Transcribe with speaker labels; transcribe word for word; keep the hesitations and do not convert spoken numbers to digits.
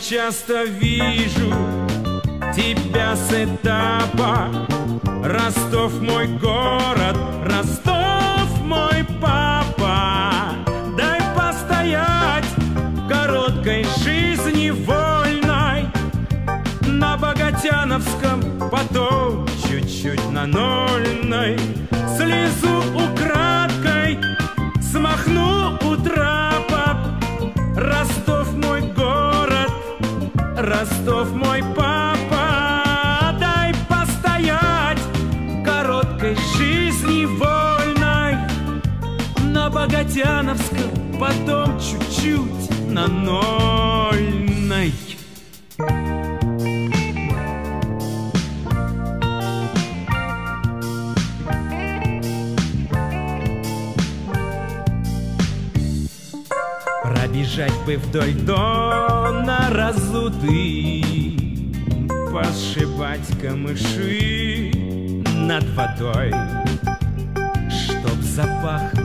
Speaker 1: часто вижу тебя с этапа. Ростов мой город, Ростов мой папа. Дай постоять в короткой жизни вольной, на Богатяновском, потом чуть-чуть на Нольной. Слезу украдкой, смахну у трапа. Ростов мой город, Ростов мой папа. Дай постоять в короткой жизни вольной, на Богатяновском, потом чуть-чуть на Нольной. Пробежать бы вдоль Дона разутый, посшибать камыши над водой, чтоб запах